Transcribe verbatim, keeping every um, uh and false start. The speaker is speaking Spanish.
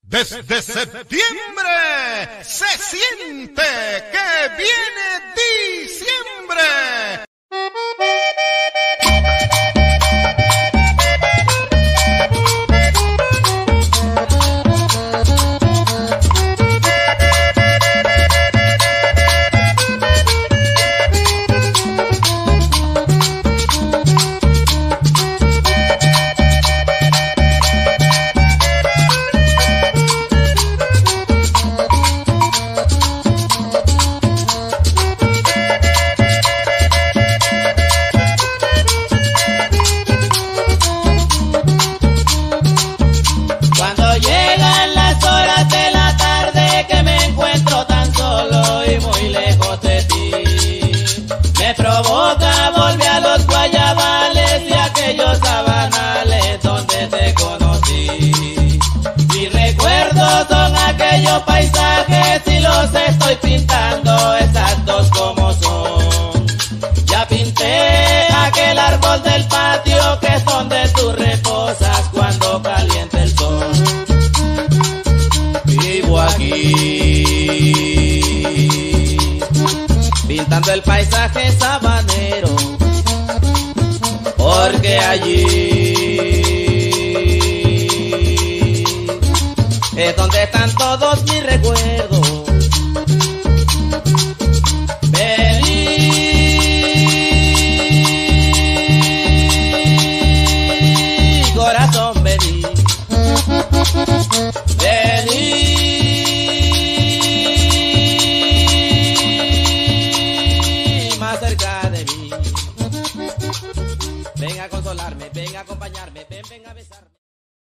Desde septiembre se siente que viene diciembre. Provoca volver a los guayabales y aquellos sabanales donde te conocí. Y recuerdos son aquellos paisajes y los estoy pintando exactos como son. Ya pinté aquel árbol del patio que es donde tú reposas cuando calienta el sol. Vivo aquí pintando el paisaje sabanero, porque allí es donde están todos mis recuerdos.